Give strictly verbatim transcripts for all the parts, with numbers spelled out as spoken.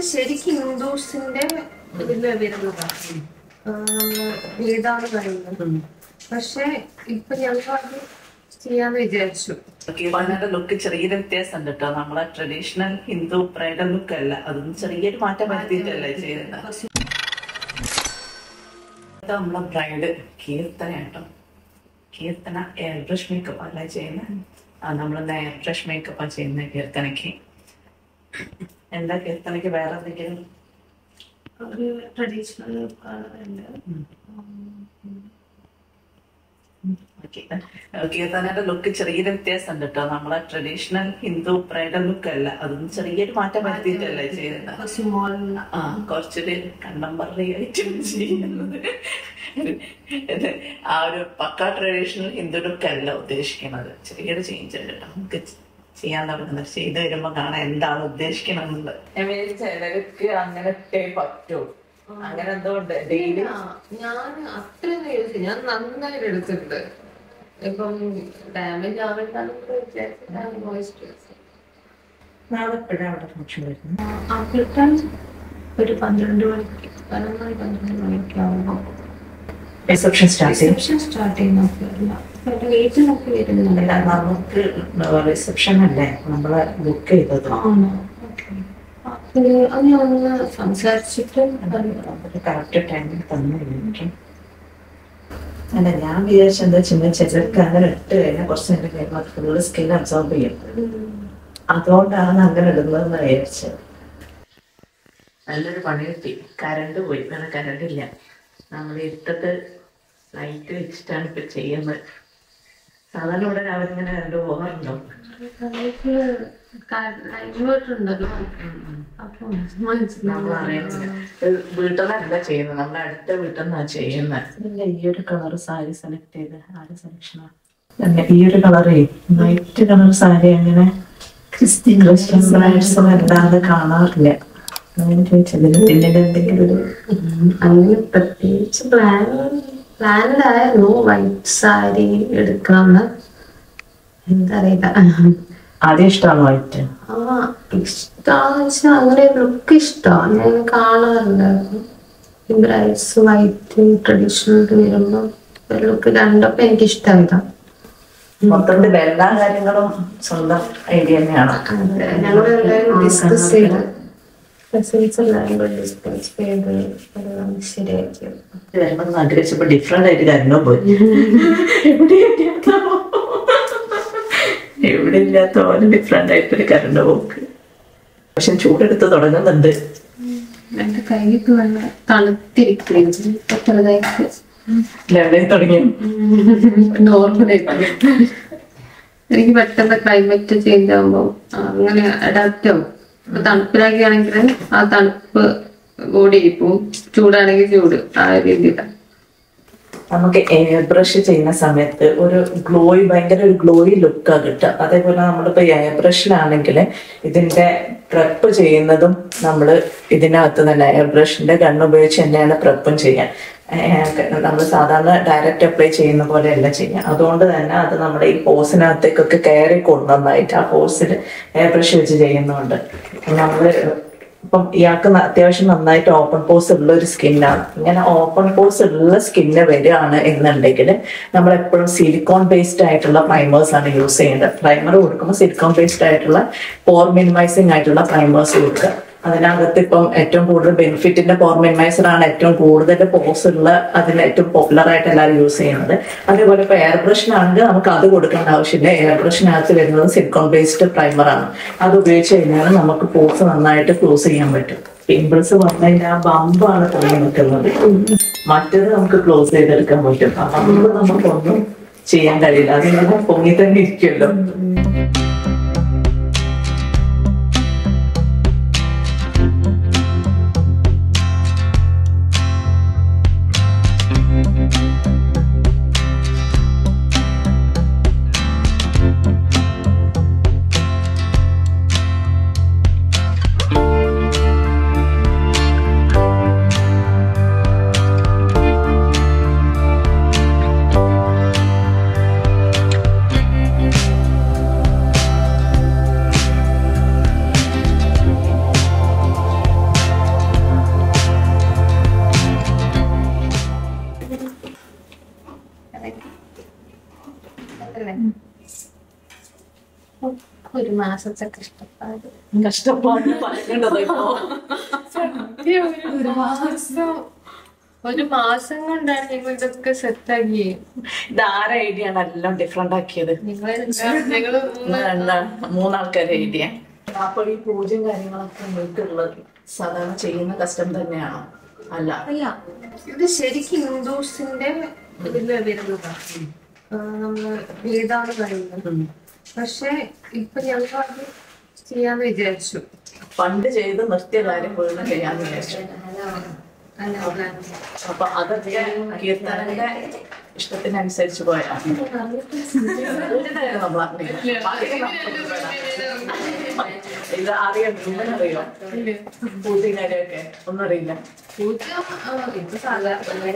ശരിക്കും ഹിന്ദുസിന്റെ ഇതില് വരുന്നതാണ്, ഏതാണ് പറയുന്നത്. പക്ഷെ ഇപ്പൊ ഞങ്ങൾ അത് ചെയ്യാന്ന് വിചാരിച്ചു. കീർത്തനയുടെ ലുക്ക് ചെറിയൊരു വ്യത്യാസം ഉണ്ട് കേട്ടോ. നമ്മളെ ട്രഡീഷണൽ ഹിന്ദു ബ്രൈഡൽ ലുക്ക് അല്ല, അതൊന്നും ചെറിയൊരു മാറ്റം വരുത്തിയിട്ടല്ലേ ചെയ്യുന്നത്. നമ്മളെ ബ്രൈഡ് കീർത്തന കേട്ടോ. കീർത്തന എയർ ബ്രഷ് മേക്കപ്പ് അല്ല ചെയ്യുന്നത്, നമ്മളെന്താ എയർ ബ്രഷ് മേക്കപ്പാണ് ചെയ്യുന്നത് കീർത്തനയ്ക്ക്. എന്താ കീർത്തനയ്ക്ക് വേറെ എന്തെങ്കിലും ഒരു ട്രഡീഷണൽ കീർത്തനയുടെ ലുക്ക് ചെറിയൊരു വ്യത്യാസം ഉണ്ട് കേട്ടോ. നമ്മളെ ട്രഡീഷണൽ ഹിന്ദു ബ്രൈഡൽ ലുക്ക് അല്ല, അതൊന്നും ചെറിയൊരു മാറ്റം വരുത്തിയിട്ടല്ലേ ചെയ്യുന്നത്. ആ കുറച്ചൊരു കണ്ടംപററി ആയിട്ട് ചെയ്യുന്നത്. ആ ഒരു പക്ക ട്രഡീഷണൽ ഹിന്ദു ലുക്ക് അല്ല ഉദ്ദേശിക്കുന്നത്. ചെറിയൊരു ചേഞ്ച് ഉണ്ട് കേട്ടോ. നമുക്ക് ചെയ്യാൻ തുടങ്ങുന്നത് ചെയ്ത് വരുമ്പോ കാണാൻ എന്താണ് ഉദ്ദേശിക്കണമെന്നുള്ളത്. ചിലർക്ക് അങ്ങനെ പറ്റൂ, അങ്ങനെ എന്തുകൊണ്ട് ഡെയിലി ഞാൻ അത്ര ഞാൻ നന്നായിട്ട് എടുത്തിട്ടുണ്ട്. ഇപ്പം ഡാമേജ് ആവേണ്ടാന്ന് ഒരു പന്ത്രണ്ട് മണിക്ക് പതിനൊന്ന് പന്ത്രണ്ട് മണിക്ക് ആവുമ്പോ റിസപ്ഷൻ സ്റ്റാർട്ട് റിസപ്ഷൻ സ്റ്റാർട്ട് ചെയ്യുന്ന വീട്ടിലൊക്കെ വരുന്നില്ല. നമുക്ക് റിസപ്ഷൻ അല്ലേ നമ്മളെ ബുക്ക് ചെയ്തത്. അത് ഒന്ന് സംസാരിച്ചിട്ട് കറക്റ്റ് ടൈമിൽ തന്നില്ല. അല്ല ഞാൻ വിചാരിച്ച എന്താ വെച്ചാൽ ചിലർക്ക് അങ്ങനെ ഇട്ട് കഴിഞ്ഞാൽ കുറച്ച് നേരം കഴിയുമ്പോൾ അത് ഫുള്ള് സ്കിൻ അബ്സോർബ് ചെയ്യുന്നത്, അതുകൊണ്ടാണ് അങ്ങനെ ഇടുന്നതെന്ന് വിചാരിച്ചത്. നല്ലൊരു പണി കിട്ടി. കരണ്ട് പോയി, വേറെ കരണ്ട് ഇല്ല. നമ്മൾ ഇരുട്ടത്ത് ലൈറ്റ് വെച്ചിട്ടാണ് ഇപ്പൊ ചെയ്യുന്നത്. സാധാരണ ഇവിടെ രാവിലെ ഇങ്ങനെ കരണ്ട് പോകാറുണ്ടോ? വീട്ടിലല്ല ചെയ്യുന്നത്, നമ്മളെ അടുത്ത വീട്ടിൽ നിന്നാണ് ചെയ്യുന്നത്. ഈ ഒരു കളർ സാരി സെലക്ട് ചെയ്ത് ആര് സെലക്ഷനാ തന്നെ? ഈ ഒരു കളറേ വൈറ്റ് കളർ സാരി അങ്ങനെ ക്രിസ്ത്യൻ ക്രിസ്ത്യൻ ബ്രൈഡ്സ് വല്ലാതെ കാണാറില്ല. അങ്ങനെ ചോദിച്ചതിന് പിന്നീട് എന്തെങ്കിലും ഒരു അങ്ങനെ പ്രത്യേകിച്ച് പ്ലാൻ പ്ലാനിലായിരുന്നു വൈറ്റ് സാരി എടുക്കാന്ന്. എന്താ അറിയില്ല, ആദ്യം ഇഷ്ടമാണ് വൈറ്റ്. ആ ഇഷ്ടമാന്ന് വെച്ചാൽ അങ്ങനെ ലുക്ക് ഇഷ്ടമാണ്. ഞാൻ കാണാറുണ്ടായിരുന്നു ബ്രൈഡ്സ് വൈറ്റ് ട്രഡീഷണൽ വരുമ്പോ ലുക്ക് കണ്ടപ്പോ എനിക്ക് ഇഷ്ടമായതാ. മൊത്തത്തിൽ എല്ലാ കാര്യങ്ങളും സ്വന്തം ഐഡിയ തന്നെയാണ്. ഞങ്ങളെല്ലാവരും ഡിസ്കസ് ചെയ്ത് കസിൻസ് എല്ലാവരും ഡിസ്കസ് ചെയ്ത് എല്ലാം ശരിയാക്കി. വരണമെന്ന് ആഗ്രഹിച്ചപ്പോ ഡിഫറെന്റ് ആയിട്ട് കാര്യങ്ങളും പോയി. എവിടെ ഇല്ലാത്ത പോലെ ഡിഫറെന്റ് ആയിട്ടൊരു കരണ്ട് പോക്ക്. പക്ഷെ ചൂടെടുത്ത് തുടങ്ങുന്നുണ്ട്. എന്റെ കൈക്ക് നല്ല തണുത്തിരിക്കുകയും ചെറുതായിട്ട് തുടങ്ങി നോർമലായിട്ട്. എനിക്ക് പെട്ടെന്ന് ക്ലൈമറ്റ് ചേഞ്ച് ആകുമ്പോ അങ്ങനെ അഡാപ്റ്റ് ആവും. ഇപ്പൊ തണുപ്പിലാക്കുകയാണെങ്കിൽ ആ തണുപ്പ് ബോഡി പോവും, ചൂടാണെങ്കിൽ ചൂട്, ആ രീതിയിലാണ്. നമുക്ക് എയർ ബ്രഷ് ചെയ്യുന്ന സമയത്ത് ഒരു ഗ്ലോയി ഭയങ്കര ഒരു ഗ്ലോയി ലുക്കാണ് കിട്ടുക. അതേപോലെ നമ്മളിപ്പോ എയർ ബ്രഷിലാണെങ്കിൽ ഇതിന്റെ പ്രപ്പ് ചെയ്യുന്നതും നമ്മൾ ഇതിനകത്ത് തന്നെ എയർ ബ്രഷിന്റെ ഗണ്ണ് ഉപയോഗിച്ച് തന്നെയാണ് പ്രപ്പും ചെയ്യാൻ. നമ്മൾ സാധാരണ ഡയറക്റ്റ് അപ്ലൈ ചെയ്യുന്ന പോലെയല്ല ചെയ്യാം. അതുകൊണ്ട് തന്നെ അത് നമ്മുടെ ഈ പോസിനകത്തേക്കൊക്കെ കയറിക്കൊള്ളും നന്നായിട്ട്. ആ പോസിൽ എയർ ബ്രഷ് വെച്ച് ചെയ്യുന്നുണ്ട്. നമ്മള് ഇപ്പം ഇയാൾക്ക് അത്യാവശ്യം നന്നായിട്ട് ഓപ്പൺ പോസ് ഉള്ള ഒരു സ്കിന്നാണ്. ഇങ്ങനെ ഓപ്പൺ പോസ് ഉള്ള സ്കിന്ന് വരികയാണ് എന്നുണ്ടെങ്കിൽ നമ്മൾ എപ്പോഴും സിലിക്കോൺ ബേസ്ഡ് ആയിട്ടുള്ള പ്രൈമേഴ്സ് ആണ് യൂസ് ചെയ്യേണ്ടത്. പ്രൈമർ കൊടുക്കുമ്പോൾ സിലിക്കോൺ ബേസ്ഡ് ആയിട്ടുള്ള പോർ മിനിമൈസിങ് ആയിട്ടുള്ള പ്രൈമേഴ്സ് കൊടുക്കുക. അതിനകത്ത് ഇപ്പം ഏറ്റവും കൂടുതൽ ബെനിഫിറ്റിന്റെ പോർ മിനിമൈസർ ആണ് ഏറ്റവും കൂടുതൽ പോസ് ഉള്ള, അതിന് ഏറ്റവും പോപ്പുലർ ആയിട്ട് എല്ലാവരും യൂസ് ചെയ്യുന്നത്. അതേപോലെ ഇപ്പൊ എയർ ബ്രഷിനാണെങ്കിൽ നമുക്ക് അത് കൊടുക്കേണ്ട ആവശ്യമില്ല. എയർ ബ്രഷിനകത്ത് വരുന്നത് സിലിക്കോൺ ബേസ്ഡ് പ്രൈമർ ആണ്. അത് ഉപയോഗിച്ച് കഴിഞ്ഞാൽ നമുക്ക് പോസ് നന്നായിട്ട് ക്ലോസ് ചെയ്യാൻ പറ്റും. പിമ്പിൾസ് വന്നതിന്റെ ആ ബമ്പാണ് പൊങ്ങി നിൽക്കുന്നത്. മറ്റത് നമുക്ക് ക്ലോസ് ചെയ്തെടുക്കാൻ പറ്റും. ആ ബമ്പ് നമുക്കൊന്നും ചെയ്യാൻ കഴിയില്ല, അതിങ്ങനെ പൊങ്ങി തന്നെ ഇരിക്കുമല്ലോ. ഒരു മാസത്തെ കഷ്ടപ്പാട് കഷ്ടപ്പാട് പറയേണ്ടത് ഇപ്പോ ഒരു മാസം ഒരു മാസം കൊണ്ടാണ് ഞങ്ങൾ ഇതൊക്കെ സെറ്റാക്കി. ഇത് ആരെ ഐഡിയ ആണ് എല്ലാം ഡിഫറെന്റ് ആക്കിയത്? ഞങ്ങള് എന്താ മൂന്നാൾക്കാരുടെ ഐഡിയ. അപ്പൊ ഈ പൂജയും കാര്യങ്ങളൊക്കെ വീട്ടിലുള്ളത് സാധാരണ ചെയ്യുന്ന കസ്റ്റം തന്നെയാണോ? അല്ല അല്ല, ഇത് ശരിക്കും ഹിന്ദുസിന്റെ ഇതില് വരുന്നതാണ്. നമ്മള് വേദാണ് പറയുന്നത്. പക്ഷെ ഇപ്പൊ ഞങ്ങൾ അത് ചെയ്യാന്ന് വിചാരിച്ചു. പണ്ട് ചെയ്ത് നിർത്തിയ കാര്യം വീണ്ടും ചെയ്യാന്ന് വിചാരിച്ചു. അപ്പൊ അതൊക്കെ കീർത്തനന്റെ ഇഷ്ടത്തിനനുസരിച്ച് പോയാണ്. നമ്മൾ ഇത് അറിയാം, ഇവനറിയോ പൂജയും കാര്യമൊക്കെ? ഒന്നും അറിയില്ല. പൂജ ഇത് സാധാരണ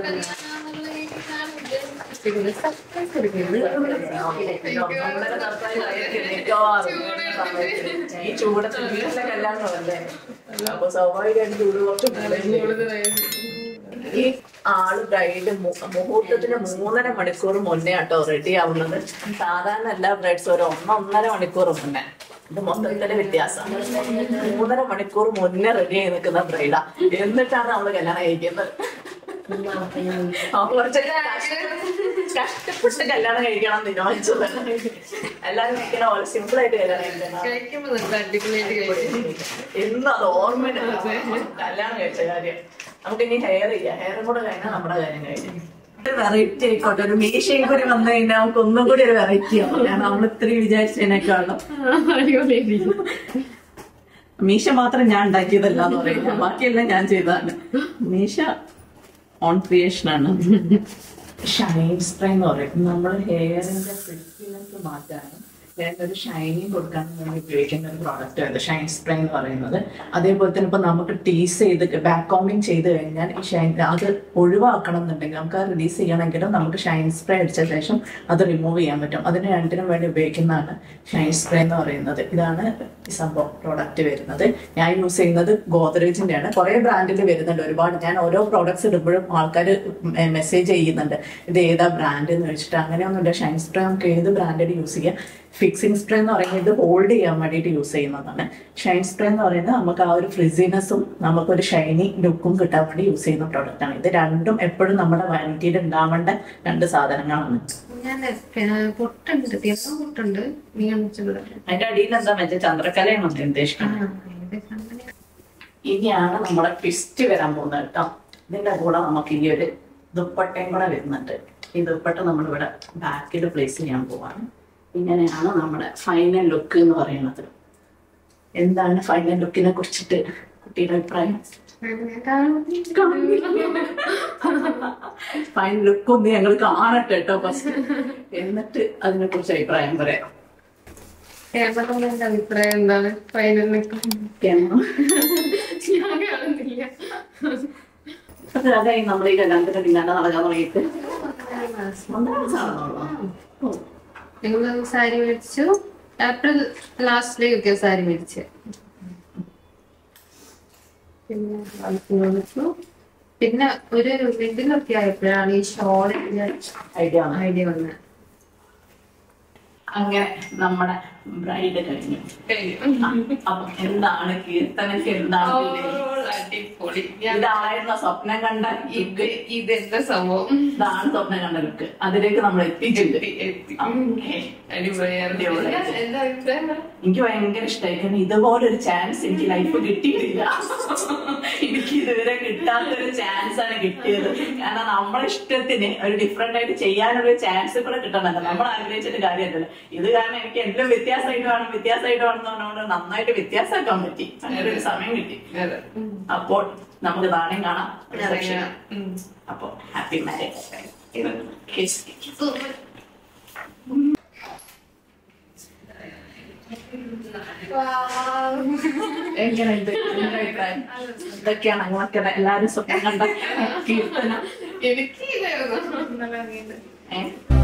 ഈ ചൂടത്ത് വീട്ടിലെ കല്യാണമല്ലേ, അപ്പൊ സ്വാഭാവികമായിട്ട് ചൂട് കുറച്ച്. ഈ ആള് ബ്രൈഡ് മുഹൂർത്തത്തിന് മൂന്നര മണിക്കൂർ മുന്നേ ആട്ടോ റെഡി ആവുന്നത്. സാധാരണ എല്ലാ ബ്രൈഡ്സും ഒരു ഒന്നൊന്നര മണിക്കൂർ മുന്നേ. ഇത് മൊത്തത്തില് വ്യത്യാസം. മൂന്നര മണിക്കൂർ മുന്നേ റെഡി ആയി നിൽക്കുന്ന ബ്രൈഡാ, എന്നിട്ടാണ് നമ്മള് കല്യാണം കഴിക്കുന്നത്. കുറച്ചൊക്കെ കഷ്ടപ്പെട്ട് കല്യാണം കഴിക്കണം തീരുമാനിച്ചത്. എല്ലാരും കഴിക്കണ പോലെ സിമ്പിൾ ആയിട്ട് കല്യാണം കഴിക്കണം. എന്നും അത് ഓർമ്മ കല്യാണം കഴിച്ച കാര്യം. നമുക്ക് ഇനി ഹെയർ ചെയ്യാം. ഹെയറും കൂടെ കഴിഞ്ഞാൽ നമ്മുടെ കാര്യം കഴിഞ്ഞു. ഒരു വെറൈറ്റി ആയിക്കോട്ടെ. ഒരു മീശയും കൂടി വന്നു കഴിഞ്ഞാൽ നമുക്ക് ഒന്നും കൂടി ഒരു വെറൈറ്റി ആവും. കാരണം നമ്മൾ ഇത്രയും വിചാരിച്ചതിനേക്കാളും മീശ മാത്രം ഞാൻ ഉണ്ടാക്കിയതല്ല എന്ന് പറയുന്നത്, ബാക്കിയെല്ലാം ഞാൻ ചെയ്തതാണ്. മീശ ഓൺ ക്രിയേഷൻ ആണ്. ഷൈൻ സ്പ്രേ എന്ന് പറയും. നമ്മൾ ഹെയറിന്റെ ഫ്രിക്സിനെസ് മാറ്റാനും ഒരു ഷൈനിങ് കൊടുക്കാൻ വേണ്ടി ഉപയോഗിക്കുന്ന ഒരു പ്രോഡക്റ്റ് ആണ് ഷൈൻ സ്പ്രേ എന്ന് പറയുന്നത്. അതേപോലെ തന്നെ ഇപ്പൊ നമുക്ക് ടീസ് ചെയ്ത് ബാക്ക് കോമ്പിങ് ചെയ്ത് കഴിഞ്ഞാൽ ഈ ഷൈൻ അത് ഒഴിവാക്കണം എന്നുണ്ടെങ്കിൽ നമുക്ക് അത് റിലീസ് ചെയ്യണമെങ്കിലും നമുക്ക് ഷൈൻ സ്പ്രേ അടിച്ച ശേഷം അത് റിമൂവ് ചെയ്യാൻ പറ്റും. അതിന് രണ്ടിനും വേണ്ടി ഉപയോഗിക്കുന്നതാണ് ഷൈൻ സ്പ്രേ എന്ന് പറയുന്നത്. ഇതാണ് ഈ സംഭവം പ്രോഡക്റ്റ് വരുന്നത്. ഞാൻ യൂസ് ചെയ്യുന്നത് ഗോദ്രേജിന്റെ ആണ്. കുറെ ബ്രാൻഡിൽ വരുന്നുണ്ട് ഒരുപാട്. ഞാൻ ഓരോ പ്രോഡക്ട്സ് ഇടുമ്പോഴും ആൾക്കാർ മെസ്സേജ് ചെയ്യുന്നുണ്ട് ഇത് ഏതാ ബ്രാൻഡ് എന്ന് വെച്ചിട്ട്. അങ്ങനെയൊന്നുമില്ല. ഷൈൻ സ്പ്രേ നമുക്ക് ഏത് ബ്രാൻഡിൽ യൂസ് ചെയ്യാം. ഫിക്സിംഗ് സ്പ്രേ എന്ന് പറയുന്നത് ഹോൾഡ് ചെയ്യാൻ വേണ്ടിയിട്ട് യൂസ് ചെയ്യുന്നതാണ്. ഷൈൻ സ്പ്രേ എന്ന് പറയുന്നത് നമുക്ക് ആ ഒരു ഫ്രിസിനെസ്സും നമുക്കൊരു ഷൈനി ലുക്കും കിട്ടാൻ വേണ്ടി യൂസ് ചെയ്യുന്ന പ്രോഡക്റ്റ് ആണ്. ഇത് രണ്ടും എപ്പോഴും നമ്മുടെ വാനിറ്റിയിൽ ഉണ്ടാവേണ്ട രണ്ട് സാധനങ്ങളാണ്. അതിന്റെ അടിയിൽ എന്താ വെച്ചാൽ ചന്ദ്രക്കലയാണ് ഉദ്ദേശിക്കുന്നത്. ഇനിയാണ് നമ്മുടെ ട്വിസ്റ്റ് വരാൻ പോകുന്നത് കേട്ടോ. ഇതിന്റെ കൂടെ നമുക്ക് ഈ ഒരു ദുപ്പട്ടയും കൂടെ വരുന്നുണ്ട്. ഈ ദുപ്പട്ട നമ്മളിവിടെ ബാക്കിൽ പ്ലേസ് ചെയ്യാൻ പോവാണ്. ഇങ്ങനെയാണ് നമ്മുടെ ഫൈനൽ ലുക്ക് എന്ന് പറയുന്നത്. എന്താണ് ഫൈനൽ ലുക്കിനെ കുറിച്ചിട്ട് കുട്ടിയുടെ അഭിപ്രായം? ഫൈനൽ ലുക്ക് ഒന്ന് ഞങ്ങൾ കാണട്ടെ കേട്ടോ ഫസ്റ്റ്, എന്നിട്ട് അതിനെ കുറിച്ച് അഭിപ്രായം പറയാം. അഭിപ്രായം എന്താണ് ഫൈനൽ ലുക്ക്? അതായി നമ്മൾ ഈ കല്യാണത്തിന്റെ പിന്നാലെ നടക്കാൻ തുടങ്ങിയിട്ട് ഞങ്ങള് സാരി മേടിച്ചു. ഏപ്രിൽ ലാസ്റ്റിലേക്കൊക്കെ സാരി മേടിച്ചു. പിന്നെ മേടിച്ചു. പിന്നെ ഒരു മിഡിലൊക്കെ ആയപ്പോഴാണ് ഈ ഷോളിന്റെ ഐഡിയ ഐഡിയ വന്നത്. അങ്ങനെ നമ്മുടെ ബ്രൈഡ് കഴിഞ്ഞു. അപ്പൊ എന്താണ് കീർത്തനക്ക് എന്താണ് അടിപൊളി. ഇതായിരുന്ന സ്വപ്നം കണ്ട ഇത് ഇതെന്താ സംഭവം? ഇതാണ് സ്വപ്നം കണ്ട ലുക്ക്. അതിലേക്ക് നമ്മൾ എത്തിച്ചിട്ടുണ്ട്. എനിക്ക് ഭയങ്കര ഇഷ്ടമായി. കാരണം ഇതുപോലൊരു ചാൻസ് എനിക്ക് ലൈഫ് കിട്ടിയിട്ടില്ല. എനിക്ക് ഇതുവരെ കിട്ടാത്തൊരു ചാൻസ് ആണ് കിട്ടിയത്. കാരണം നമ്മളെ ഇഷ്ടത്തിന് ഒരു ഡിഫറെന്റ് ആയിട്ട് ചെയ്യാനുള്ള ചാൻസ് കൂടെ കിട്ടണല്ലോ. നമ്മൾ ആഗ്രഹിച്ചിട്ട് കാര്യമല്ലല്ലോ. ഇത് കാരണം എനിക്ക് എല്ലാം വ്യത്യാസമായിട്ട് വേണം വ്യത്യാസമായിട്ട് വേണം എന്ന് പറഞ്ഞുകൊണ്ട് നന്നായിട്ട് വ്യത്യാസമാക്കാൻ പറ്റി. അങ്ങനെ ഒരു സമയം കിട്ടി. അപ്പോൾ നമുക്ക് നാളെയും കാണാം. അപ്പൊ ഹാപ്പി മാരേജ്. എങ്ങനെയുണ്ട് അഭിപ്രായം? എന്തൊക്കെയാണ് അങ്ങനൊക്കെ എല്ലാരും സ്വപ്നം കണ്ട കീർത്തന? എനിക്ക് ഏഹ്